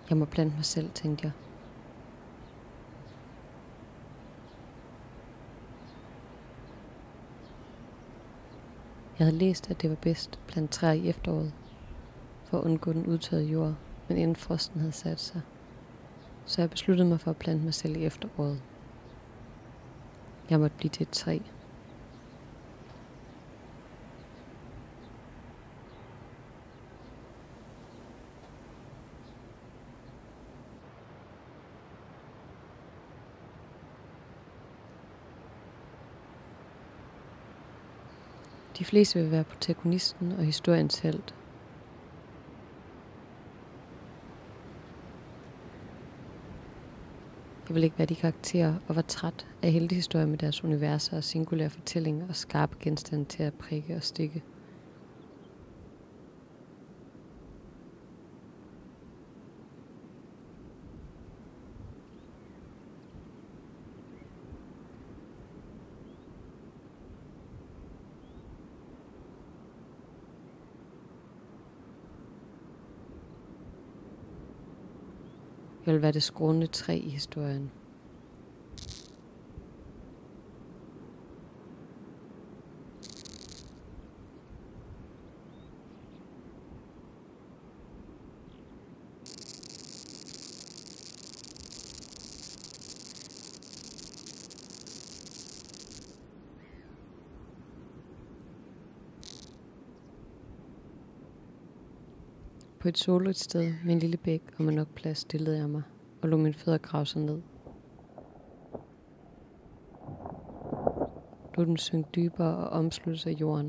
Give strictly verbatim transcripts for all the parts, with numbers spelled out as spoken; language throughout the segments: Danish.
Jeg må plante mig selv, tænkte jeg. Jeg havde læst, at det var bedst at plante træer i efteråret, for at undgå den udtørrede jord, men inden frosten havde sat sig. Så jeg besluttede mig for at plante mig selv i efteråret. Jeg måtte blive til et træ. De fleste vil være protagonisten og historiens helt. Jeg vil ikke være de karakterer og var træt af heltehistorier med deres universer og singulære fortællinger og skarpe genstande til at prikke og stikke. Jeg vil være det skrånende træ i historien. På et soligt sted med en lille bæk og med nok plads stillede jeg mig og lod mine fødder grave sig ned. Lod dem synke dybere og omsluttes af jorden.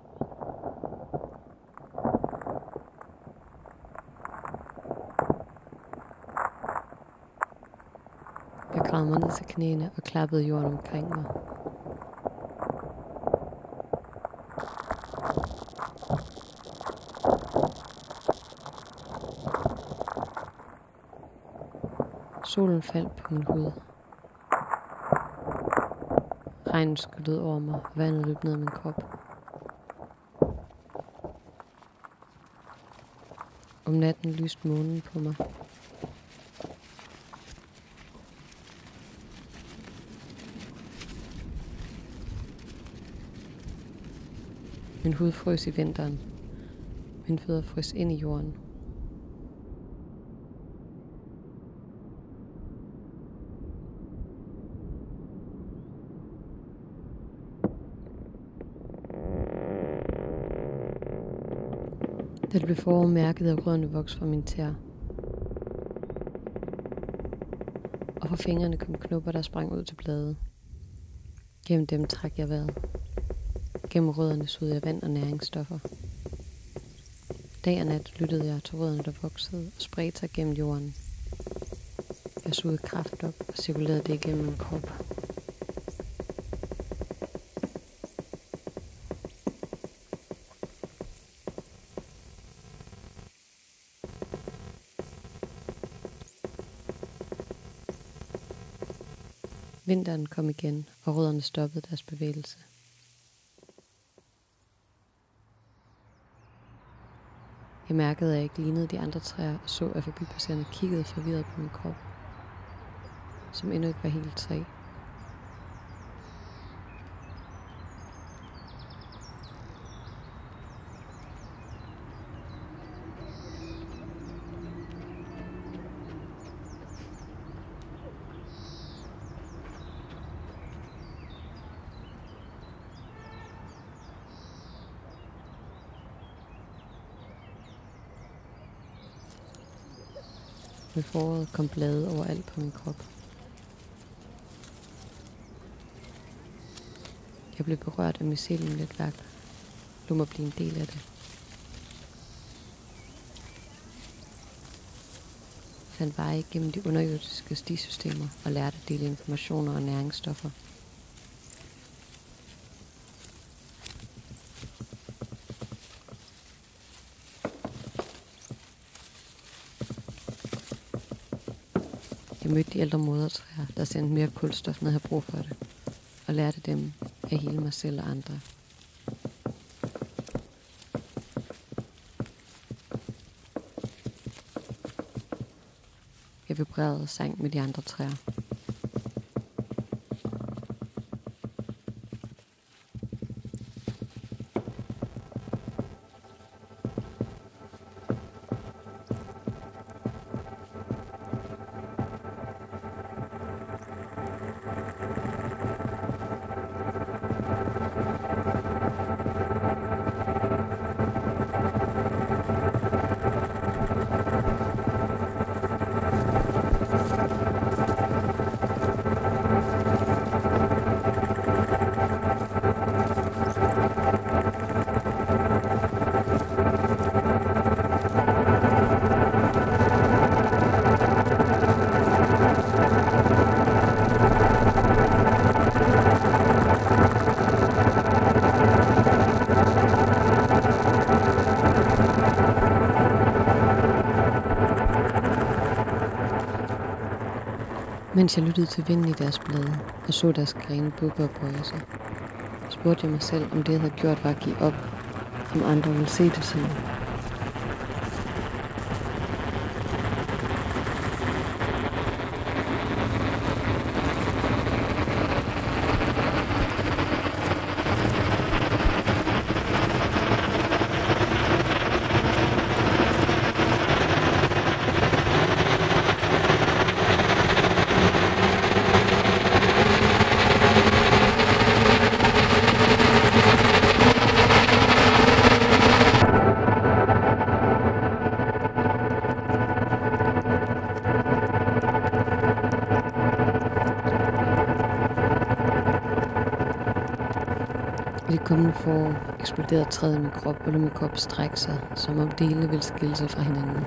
Jeg gravede mig ned til knæene og klappede jorden omkring mig. Solen faldt på min hud. Regnen skyllede over mig, og vandet løb ned ad min krop. Om natten lyste månen på mig. Min hud frøs i vinteren. Mine fødder frøs ind i jorden. Da det blev forår, mærkede jeg rødderne vokse fra mine tæer. Og fra fingrene kom knopper, der sprang ud til blade. Gennem dem trak jeg vejret. Gennem rødderne sugede jeg vand og næringsstoffer. Dag og nat lyttede jeg til rødderne, der voksede og spredte sig gennem jorden. Jeg sugede kraft op og cirkulerede det igennem min krop. Vinteren kom igen, og rødderne stoppede deres bevægelse. Jeg mærkede, at jeg ikke lignede de andre træer, og så, at forbipasserende kiggede forvirret på min krop, som endnu ikke var helt træ. Med foråret kom blade overalt på min krop. Jeg blev berørt af mycelium-netværk. Lad mig blive en del af det. Fandt veje gennem de underjordiske stisystemer og lærte at dele informationer og næringsstoffer. Jeg mødte de ældre modertræer, der sendte mere kulstof, når jeg havde brug for det, og lærte dem at hele mig selv og andre. Jeg vibrerede og sang med de andre træer. Mens jeg lyttede til vinden i deres blade og så deres grene bukke og bøje sig, spurgte jeg mig selv, om det jeg havde gjort var at give op, om andre ville se det sådan. I det kommende forår eksploderede træet i min krop, og lod min krop strække sig, som om delene ville skille sig fra hinanden.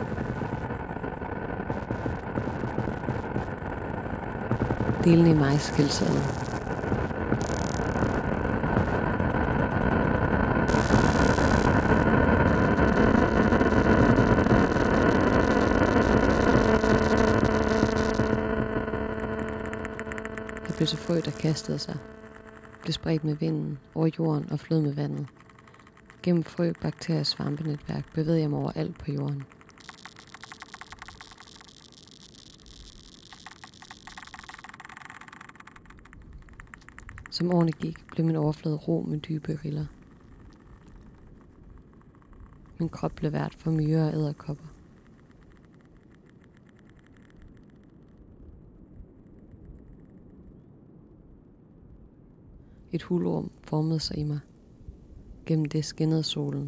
Delene i mig skilte sig ad. Jeg blev så frø, der kastede sig. Blev spredt med vinden, over jorden og flød med vandet. Gennem frø, bakterier og svampenetværk bevægede jeg mig overalt på jorden. Som årene gik, blev min overflade ro med dybe riller. Min krop blev vært for myrer og edderkopper. Et hulrum formede sig i mig. Gennem det skinnede solen.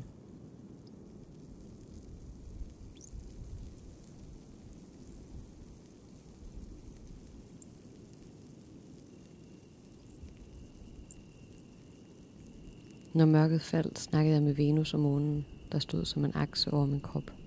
Når mørket faldt, snakkede jeg med Venus og månen, der stod som en akse over min krop.